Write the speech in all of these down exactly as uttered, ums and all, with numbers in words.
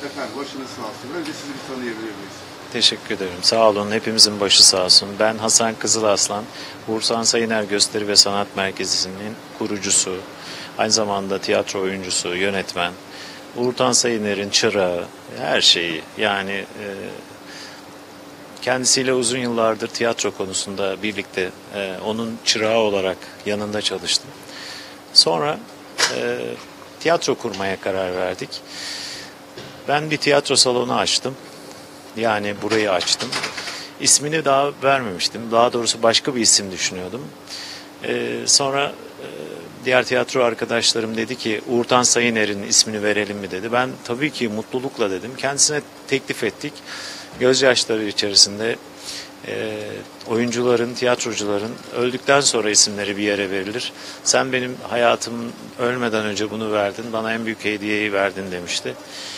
Efendim başınız sağ olsun. Önce sizi bir tanıyabilir miyiz? Teşekkür ederim. Sağ olun. Hepimizin başı sağ olsun. Ben Hasan Kızılaslan, Uğur Sayıner Gösteri ve Sanat Merkezi'nin kurucusu, aynı zamanda tiyatro oyuncusu, yönetmen. Uğur Sayıner'in çırağı, her şeyi. Yani e, kendisiyle uzun yıllardır tiyatro konusunda birlikte e, onun çırağı olarak yanında çalıştım. Sonra e, tiyatro kurmaya karar verdik. Ben bir tiyatro salonu açtım. Yani burayı açtım. İsmini daha vermemiştim. Daha doğrusu başka bir isim düşünüyordum. Ee, sonra e, diğer tiyatro arkadaşlarım dedi ki Uğur Sayıner'in ismini verelim mi dedi. Ben tabii ki mutlulukla dedim. Kendisine teklif ettik. Gözyaşları içerisinde e, oyuncuların, tiyatrocuların öldükten sonra isimleri bir yere verilir. Sen benim hayatım ölmeden önce bunu verdin. Bana en büyük hediyeyi verdin demişti.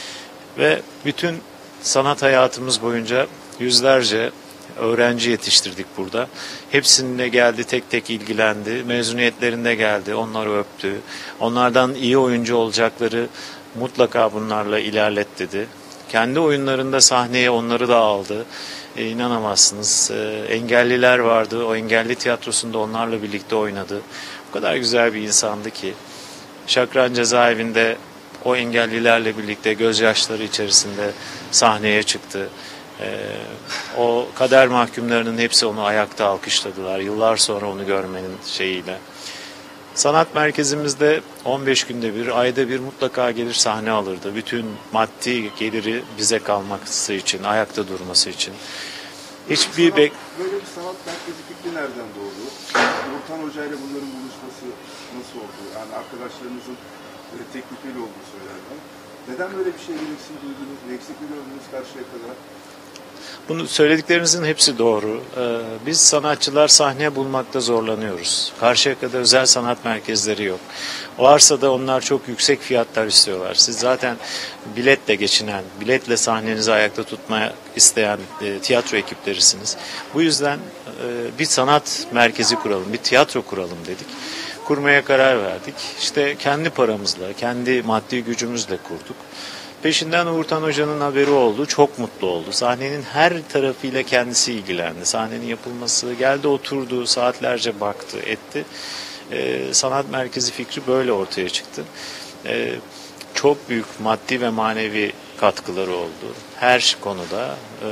Ve bütün sanat hayatımız boyunca yüzlerce öğrenci yetiştirdik burada. Hepsinde geldi, tek tek ilgilendi. Mezuniyetlerinde geldi, onları öptü. Onlardan iyi oyuncu olacakları mutlaka bunlarla ilerlet dedi. Kendi oyunlarında sahneye onları da aldı. E, inanamazsınız. E, engelliler vardı. O engelli tiyatrosunda onlarla birlikte oynadı. O kadar güzel bir insandı ki. Şakran Cezaevi'nde o engellilerle birlikte gözyaşları içerisinde sahneye çıktı. Ee, o kader mahkumlarının hepsi onu ayakta alkışladılar. Yıllar sonra onu görmenin şeyiyle. Sanat merkezimizde on beş günde bir, ayda bir mutlaka gelir sahne alırdı. Bütün maddi geliri bize kalması için, ayakta durması için. Hiçbir sanat, bek... Böyle bir sanat merkezi fikri nereden doğdu? Uğur Hoca ile bunların buluşması nasıl oldu? Yani arkadaşlarınızın böyle teklifiyle olduğunu söylerler. Neden böyle bir şey gereksinim duydunuz? Ne eksik mi gördünüz karşıya kadar? Bunu söylediklerinizin hepsi doğru. Ee, biz sanatçılar sahne bulmakta zorlanıyoruz. Karşıyaka'da özel sanat merkezleri yok. Varsa da onlar çok yüksek fiyatlar istiyorlar. Siz zaten biletle geçinen, biletle sahnenizi ayakta tutmaya isteyen e, tiyatro ekiplerisiniz. Bu yüzden e, bir sanat merkezi kuralım, bir tiyatro kuralım dedik. Kurmaya karar verdik. İşte kendi paramızla, kendi maddi gücümüzle kurduk. Peşinden Uğur Hoca'nın haberi oldu. Çok mutlu oldu. Sahnenin her tarafıyla kendisi ilgilendi. Sahnenin yapılması, geldi oturdu, saatlerce baktı, etti. Ee, sanat merkezi fikri böyle ortaya çıktı. Ee, çok büyük maddi ve manevi katkıları oldu. Her konuda. Ee,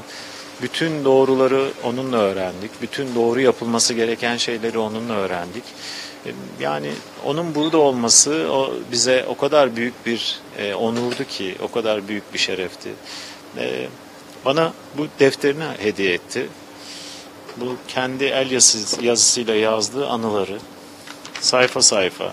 bütün doğruları onunla öğrendik. Bütün doğru yapılması gereken şeyleri onunla öğrendik. Yani onun burada olması o bize o kadar büyük bir e, onurdu ki, o kadar büyük bir şerefti. E, bana bu defterini hediye etti. Bu kendi el yazısı, yazısıyla yazdığı anıları sayfa sayfa.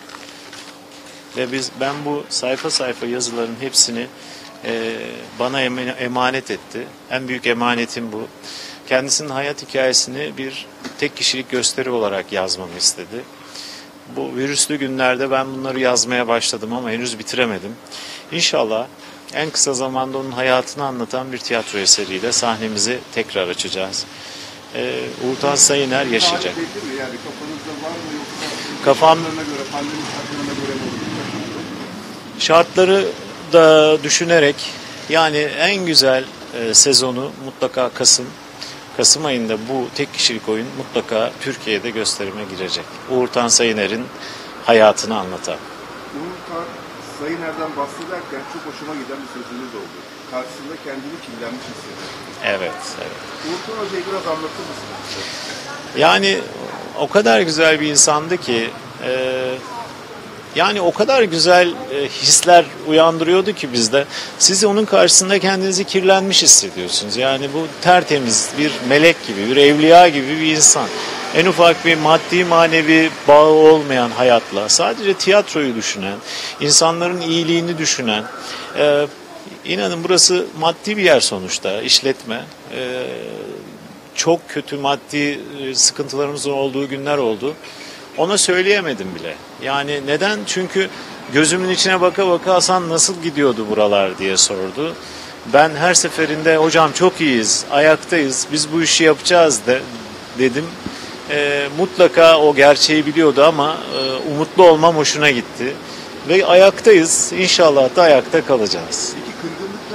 Ve biz ben bu sayfa sayfa yazıların hepsini e, bana emanet etti. En büyük emanetim bu. Kendisinin hayat hikayesini bir tek kişilik gösteri olarak yazmamı istedi. Bu virüslü günlerde ben bunları yazmaya başladım ama henüz bitiremedim. İnşallah en kısa zamanda onun hayatını anlatan bir tiyatro eseriyle sahnemizi tekrar açacağız. Ee, Uğur Sayıner yaşayacak. Yani kafanızda var mı yoksa Kafam, şartlarına göre, pandemi şartlarına göre mi olur? şartları da düşünerek yani en güzel e, sezonu mutlaka Kasım. Kasım ayında bu tek kişilik oyun mutlaka Türkiye'de gösterime girecek. Uğur Sayıner'in hayatını anlatan. Uğur Sayıner'den bahsederken çok hoşuma giden bir sözünüz oldu. Karşısında kendini kirlenmiş hissediyor. Evet, evet. Uğur Hoca'yı biraz anlatır mısınız? Yani o kadar güzel bir insandı ki e, yani o kadar güzel e, hisler uyandırıyordu ki bizde. Siz onun karşısında kendinizi kirlenmiş hissediyorsunuz. Yani bu tertemiz bir melek gibi, bir evliya gibi bir insan. En ufak bir maddi manevi bağı olmayan hayatla sadece tiyatroyu düşünen, insanların iyiliğini düşünen, e, inanın burası maddi bir yer sonuçta, işletme. E, çok kötü maddi sıkıntılarımızın olduğu günler oldu. Ona söyleyemedim bile. Yani neden? Çünkü gözümün içine baka baka Hasan nasıl gidiyordu buralar diye sordu. Ben her seferinde hocam çok iyiyiz, ayaktayız, biz bu işi yapacağız de, dedim. E, mutlaka o gerçeği biliyordu ama e, umutlu olmam hoşuna gitti. Ve ayaktayız, inşallah da ayakta kalacağız. Peki kırgınlıklar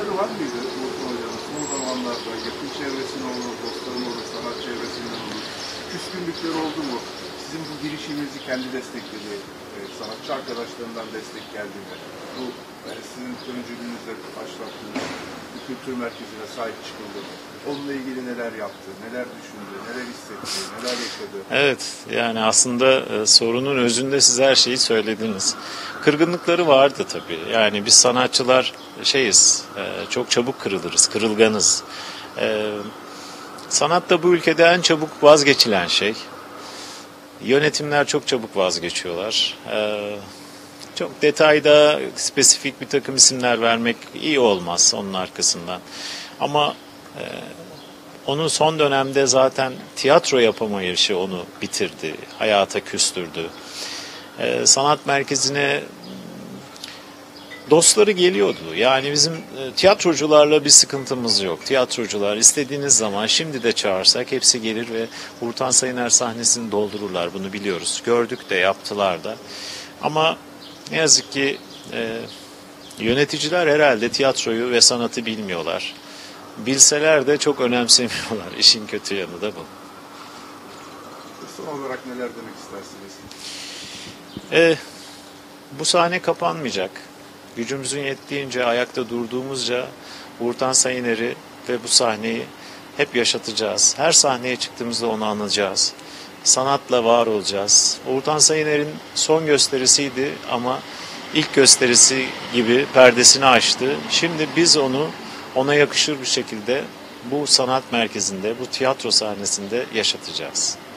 destekledi, e, sanatçı arkadaşlarından destek geldi mi? Bu e, sizin öncülüğünüzle başlattığınız bu kültür merkezine sahip çıkıldı mı? Onunla ilgili neler yaptı, neler düşündü, neler hissetti, neler yaşadı? Evet, yani aslında e, sorunun özünde siz her şeyi söylediniz. Kırgınlıkları vardı tabii. Yani biz sanatçılar şeyiz, e, çok çabuk kırılırız, kırılganız. E, sanat da bu ülkede en çabuk vazgeçilen şey. Yönetimler çok çabuk vazgeçiyorlar. E, çok detayda spesifik bir takım isimler vermek iyi olmaz onun arkasından. Ama e, onun son dönemde zaten tiyatro yapamayışı onu bitirdi, hayata küstürdü. Ee, sanat merkezine dostları geliyordu. Yani bizim e, tiyatrocularla bir sıkıntımız yok. Tiyatrocular istediğiniz zaman şimdi de çağırsak hepsi gelir ve Uğurtan Sayıner sahnesini doldururlar. Bunu biliyoruz. Gördük de, yaptılar da. Ama ne yazık ki e, yöneticiler herhalde tiyatroyu ve sanatı bilmiyorlar. Bilseler de çok önemsemiyorlar. İşin kötü yanı da bu. Son olarak neler demek istersiniz? E, bu sahne kapanmayacak. Gücümüzün yettiğince, ayakta durduğumuzca Uğurtan Sayıner'i ve bu sahneyi hep yaşatacağız. Her sahneye çıktığımızda onu anacağız. Sanatla var olacağız. Uğurtan Sayıner'in son gösterisiydi ama ilk gösterisi gibi perdesini açtı. Şimdi biz onu ona yakışır bir şekilde bu sanat merkezinde, bu tiyatro sahnesinde yaşatacağız.